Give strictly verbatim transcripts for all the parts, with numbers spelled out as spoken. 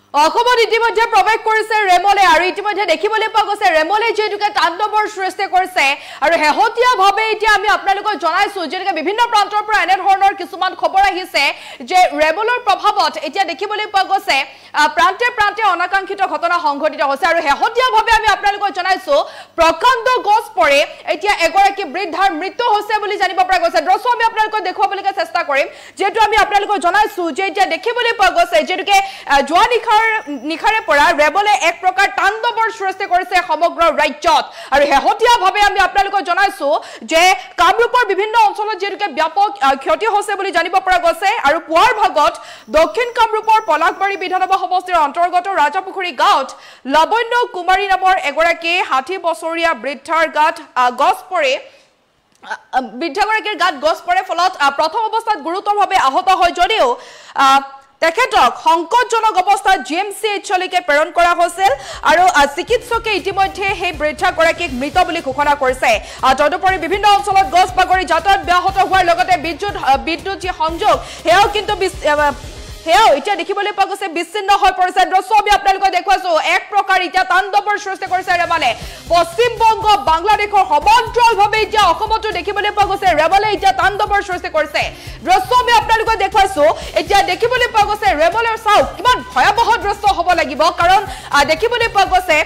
অসমত ইতিমধ্যে প্ৰৱেশ কৰিছে ৰেমলে আৰু ইতিমধ্যে দেখিবলৈ পোৱা গৈছে ৰেমলে যেতুকে তাণ্ডৱৰ সৃষ্টি কৰিছে আৰু হেহতিয়াভাৱে এতিয়া আমি আপোনালোকক জনাইছো যেনেকৈ বিভিন্ন প্ৰান্তৰ পৰা এনে ধৰণৰ কিছুমান খবৰ আহিছে যে ৰেমলৰ প্ৰভাৱত এতিয়া দেখিবলৈ পোৱা গৈছে প্ৰান্তে প্ৰান্তে অনাকাংক্ষিত ঘটনা সংঘটিত হৈছে আৰু হেহতিয়াভাৱে আমি আপোনালোকক জনাইছো প্ৰকাণ্ড গছ পৰে এতিয়া এগৰাকী বৃদ্ধাৰ মৃত্যু হৈছে বুলি জানিব পৰা গৈছে দৰ্শক আমি আপোনালোকক দেখুৱাবলৈ চেষ্টা কৰিম যেটো আমি আপোনালোকক জনাইছো যে এতিয়া দেখিবলৈ পোৱা গৈছে যেতুকে জোৱা নিখা নিখাৰে পৰা ৰেবলে এক প্ৰকাৰ তাণ্ডৱৰ সৃষ্টি কৰিছে সমগ্ৰ ৰাজ্যত আৰু হেহতিয়াভাৱে আমি আপোনালোকক জনাইছো যে কামৰূপৰ বিভিন্ন অঞ্চলত যেতুকে ব্যাপক ক্ষতি হৈছে বুলি জানিব পৰা গৈছে আৰু পুৱাৰ ভাগত দক্ষিণ কামৰূপৰ পলাকবাৰী বিধানসভা সমষ্টিৰ অন্তৰ্গত ৰাজাপুখুৰী গাঁৱত লাবণ্য কুমাৰী নামৰ এগৰাকী ষাঠি বছৰীয়া বৃদ্ধাৰ গাত গছ পৰে বৃদ্ধাগৰাকীৰ গাত গছ পৰে ফলত প্ৰথম অৱস্থাত গুৰুতৰভাৱে আহত হয় যদিও তেখেতক সংকটজনক অৱস্থাত জি এম চি এইচলৈকে প্ৰেৰণ কৰা হৈছিল আৰু চিকিৎসকে ইতিমধ্যে সেই বৃদ্ধাগৰাকীক মৃত বুলি ঘোষণা কৰিছে তদুপৰি বিভিন্ন অঞ্চলত গছ বাগৰি যাতায়াত ব্যাহত হোৱাৰ লগতে বিদ্যুৎ বিদ্যুৎ যি সংযোগ সেয়াও কিন্তু সেয়াও এতিয়া দেখিবলৈ পোৱা গৈছে বিচ্ছিন্ন হৈ পৰিছে দৰ্শক আমি আপোনালোকক দেখুৱাইছো এক প্ৰকাৰ এতিয়া তাণ্ডৱৰ সৃষ্টি কৰিছে ৰেবলে পশ্চিমবংগ বাংলাদেশৰ সমান্তৰালভাৱে এতিয়া অসমতো দেখিবলৈ পোৱা গৈছে ৰেবলে এতিয়া তাণ্ডৱৰ সৃষ্টি কৰিছে দৰ্শক আমি আপোনালোকক দেখুৱাইছো এতিয়া দেখিবলৈ পোৱা গৈছে ৰেবলৰ চাওক কিমান ভয়াৱহ দৃশ্য হ'ব লাগিব কাৰণ দেখিবলৈ পোৱা গৈছে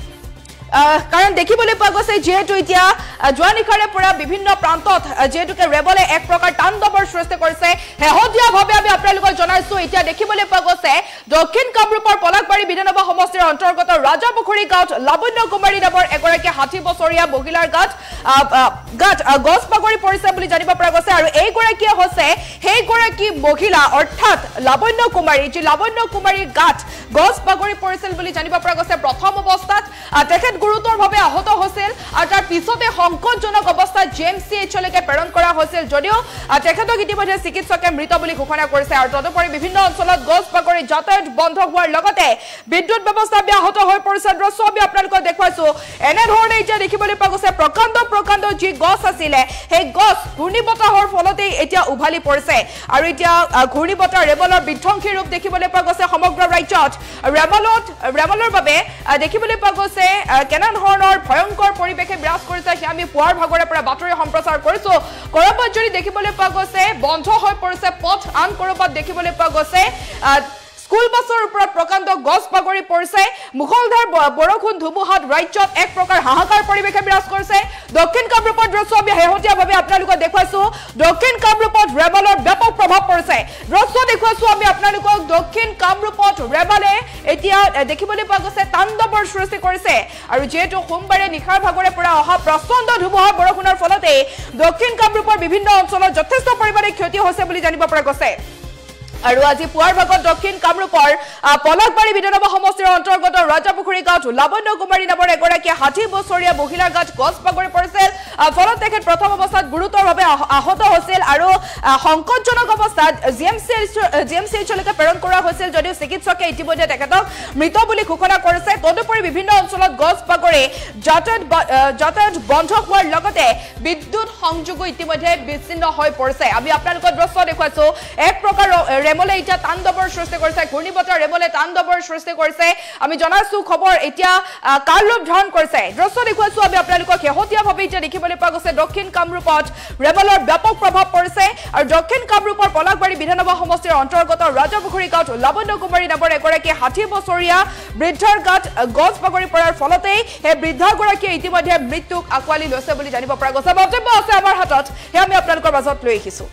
কাৰণ দেখিবলৈ পোৱা গৈছে যেহেতু এতিয়া জোৱা নিখাৰে পৰা বিভিন্ন প্ৰান্তত যেহেতুকে ৰেবলে এক প্ৰকাৰ তাণ্ডৱৰ সৃষ্টি কৰিছে হেহতিয়াভাৱে আমি আপোনালোকক জনাইছো এতিয়া দেখিবলৈ পোৱা গৈছে দক্ষিণ কামৰূপৰ পলাকবাৰী বিধানসভা সমষ্টিৰ অন্তৰ্গত ৰাজাপুখুৰী গাঁৱত লাবণ্য কুমাৰী নামৰ এগৰাকী ষাঠি বছৰীয়া মহিলাৰ গাত গাত গছ বাগৰি পৰিছে বুলি জানিব পৰা গৈছে আৰু এইগৰাকীয়ে হৈছে সেইগৰাকী মহিলা অৰ্থাৎ লাবণ্য কুমাৰী যি লাবণ্য কুমাৰীৰ গাত গছ বাগৰি পৰিছিল বুলি জানিব পৰা গৈছে প্ৰথম অৱস্থাত তেখেত গুৰুতৰভাৱে আহত হৈছিল আৰু তাৰ পিছতে সংকটজনক অৱস্থাত জি এম চি এইচলৈকে প্ৰেৰণ কৰা হৈছিল যদিও তেখেতক ইতিমধ্যে চিকিৎসকে মৃত বুলি ঘোষণা কৰিছে আৰু তদুপৰি বিভিন্ন অঞ্চলত গছ বাগৰি যাতায়াত বন্ধ হোৱাৰ লগতে বিদ্যুৎ ব্যৱস্থা ব্যাহত হৈ পৰিছে দৰ্শক আমি আপোনালোকক দেখুৱাইছো এনেধৰণে এতিয়া দেখিবলৈ পোৱা গৈছে প্ৰকাণ্ড প্ৰকাণ্ড যি গছ আছিলে সেই গছ ঘূৰ্ণীবতাহৰ ফলতেই এতিয়া উভালি পৰিছে আৰু এতিয়া ঘূৰ্ণীবতাহ ৰেবলৰ বিধ্বংসী ৰূপ দেখিবলৈ পোৱা গৈছে সমগ্ৰ ৰাজ্যত ৰেবলত ৰেবলৰ বাবে দেখিবলৈ পোৱা গৈছে কেনে ধৰণৰ ভয়ংকৰ পৰিৱেশে বিৰাজ কৰিছে সেয়া আমি পুৱাৰ ভাগৰে পৰা বাতৰি সম্প্ৰচাৰ কৰিছো কৰবাত যদি দেখিবলৈ পোৱা গৈছে বন্ধ হৈ পৰিছে পথ আন কৰবাত দেখিবলৈ পোৱা গৈছে স্কুল বাছৰ ওপৰত প্ৰকাণ্ড গছ বাগৰি পৰিছে মুখলধাৰ বৰষুণ ধুমুহাত ৰাজ্যত এক প্ৰকাৰ হাহাকাৰ পৰিৱেশে বিৰাজ কৰিছে দক্ষিণ কামৰূপৰ দৃশ্য আমি শেহতীয়াভাৱে আপোনালোকক দেখুৱাইছো দক্ষিণ কামৰূপত ৰেবলৰ ব্যাপক প্ৰভাৱ পৰিছে দৃশ্য দেখুৱাইছো আমি আপোনালোকক দক্ষিণ কামৰূপত ৰেবলে এতিয়া দেখিবলৈ পোৱা গৈছে তাণ্ডৱৰ সৃষ্টি কৰিছে আৰু যেহেতু সোমবাৰে নিশাৰ ভাগৰে পৰা অহা প্ৰচণ্ড ধুমুহা বৰষুণৰ ফলতে দক্ষিণ কামৰূপৰ বিভিন্ন অঞ্চলত যথেষ্ট পৰিমাণে ক্ষতি হৈছে বুলি জানিব পৰা গৈছে আৰু আজি পুৱাৰ ভাগত দক্ষিণ কামৰূপৰ পলাকবাৰী বিধানসভা সমষ্টিৰ অন্তৰ্গত ৰাজাপুখুৰী গাঁৱত লাবণ্য কুমাৰী নামৰ এগৰাকী ষাঠি বছৰীয়া মহিলাৰ গাত গছ বাগৰি পৰিছিল ফলত তেখেত প্ৰথম অৱস্থাত গুৰুতৰভাৱে আহত হৈছিল আৰু সংকটজনক অৱস্থাত G M C G M C এইচলৈকে প্ৰেৰণ কৰা হৈছিল যদিও চিকিৎসকে ইতিমধ্যে তেখেতক মৃত বুলি ঘোষণা কৰিছে তদুপৰি বিভিন্ন অঞ্চলত গছ বাগৰি যাতায়াত যাতায়াত বন্ধ হোৱাৰ লগতে বিদ্যুৎ সংযোগো ইতিমধ্যে বিচ্ছিন্ন হৈ পৰিছে আমি আপোনালোকক দৃশ্য দেখুৱাইছো এক প্ৰকাৰ ৰেমলে এতিয়া তাণ্ডৱৰ সৃষ্টি কৰিছে ঘূৰ্ণীবতাহ ৰেমলে তাণ্ডৱৰ সৃষ্টি কৰিছে আমি জনাইছো খবৰ এতিয়া কাৰ ৰূপ ধাৰণ কৰিছে দৃশ্য দেখুৱাইছো আমি আপোনালোকক শেহতীয়াভাৱে এতিয়া দেখিবলৈ পোৱা গৈছে দক্ষিণ কামৰূপত ৰেমলৰ ব্যাপক প্ৰভাৱ পৰিছে আৰু দক্ষিণ কামৰূপৰ পলাকবাৰী বিধানসভা সমষ্টিৰ অন্তৰ্গত ৰাজাপুখুৰী গাঁৱত লাবণ্য কুমাৰী নামৰ এগৰাকী ষাঠি বছৰীয়া বৃদ্ধাৰ গাত গছ বাগৰি পৰাৰ ফলতেই সেই বৃদ্ধাগৰাকীয়ে ইতিমধ্যে মৃত্যুক আঁকোৱালি লৈছে বুলি জানিব পৰা গৈছে বক্তব্য আছে আমাৰ হাতত সেয়া আমি আপোনালোকৰ মাজত লৈ আহিছো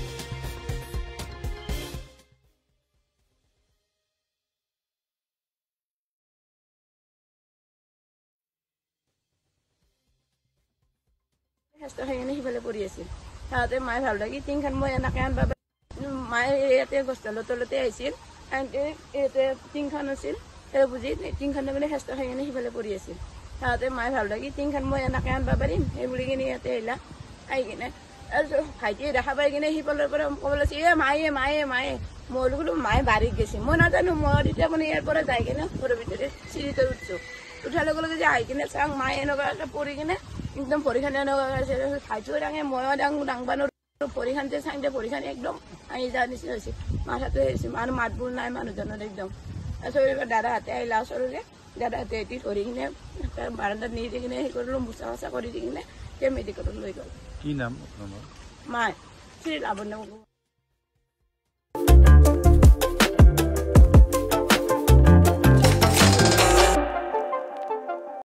হেস্ত হেঙেনে সিফালে পৰি আছিল তাতে মায়ে ভাল লাগি টিংখন মই এনেকৈ আনবা মায়ে ইয়াতে গছডালৰ তলতে আহিছিল ইয়াতে টিংখন আছিল সেই বুজি টিংখনে মানে হেস্ত হেঙেনে সিফালে পৰি আছিল তাতে মায়ে ভাল লাগি টিংখন মই এনেকৈ আনবা পাৰিম সেই বুলি কিনে ইয়াতে আহিলা আহি কিনে আৰু ভাইটিয়ে দেখা পাই কিনে সিফালৰ পৰা ক'ব লাগিছে এ মায়ে মায়ে মায়ে মই বোলো মায়ে বাৰীত গৈছে মই নাজানো মই তেতিয়া মানে ইয়াৰ পৰা যাই কিনে ঘৰৰ ভিতৰে চিৰিটোত উঠছো উঠাৰ লগে লগে যে আহি কিনে চাওঁ মায়ে এনেকুৱাকৈ পৰি কিনে একদম ভৰিখান এনেকুৱা ভাইটিও দাঙে ময়ো দাং দাংবা নোৱাৰো ভৰিখানতে চাংতে ভৰিখান একদম আহি যোৱাৰ নিচিনা হৈছে মাথাটো আহিছে আৰু মাতবোৰ নাই মানুহজনৰ একদম তাৰপিছত দাদাহঁতে আহিলে ওচৰলৈ দাদাহঁতে এটি ধৰি কিনে বাৰান্দাত নি দি কিনে সেই কৰিলোঁ মোচা মোচা কৰি দি কিনে তেওঁ মেডিকেলত লৈ গ'ল কি নাম আপোনাৰ মাই শ্ৰী লাৱণ্য